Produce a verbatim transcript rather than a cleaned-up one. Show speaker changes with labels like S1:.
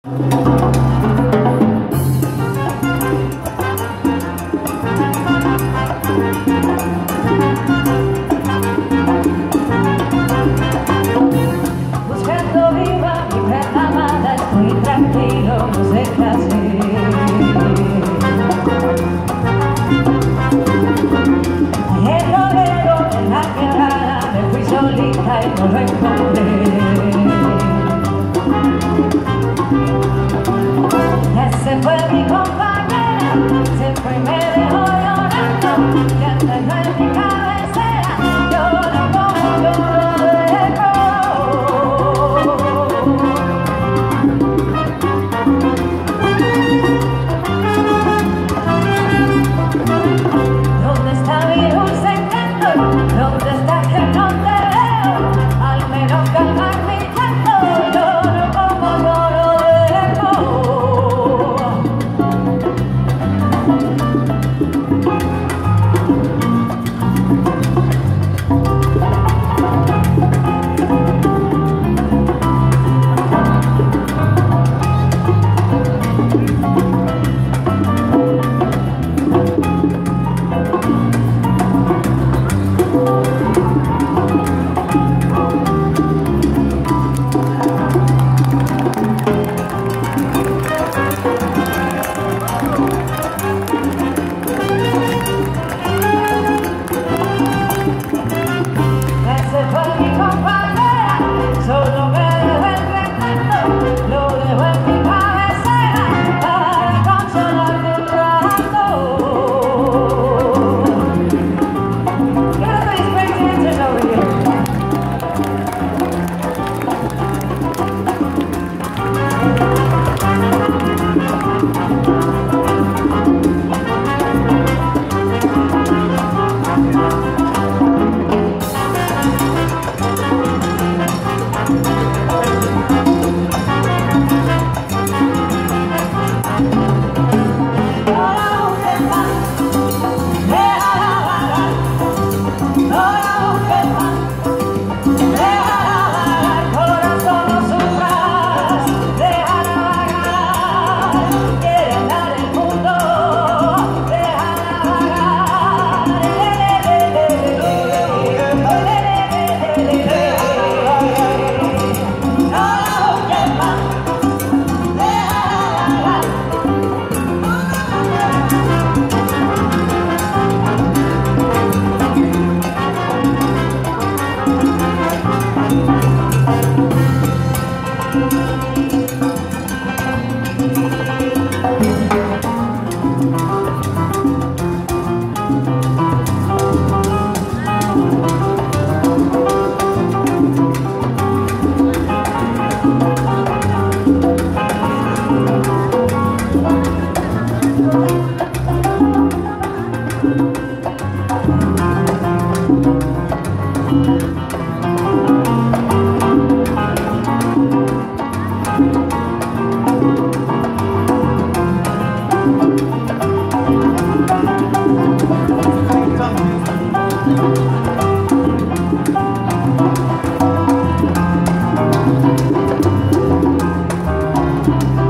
S1: Buscando viva mi perra amada, estoy tranquilo, no sé qué hacer. El rodeo de la quebrada me fui solita y no lo encontré. Ese fue mi compañera, se fue y me dejó llorando, y antes no en mi cabecera, lloro como yo lo dejo. ¿Dónde está mi dulce encanto? ¿Dónde está que no te veo? Al menos calmar mi llanto, lloro como yo lo dejo.
S2: Thank you.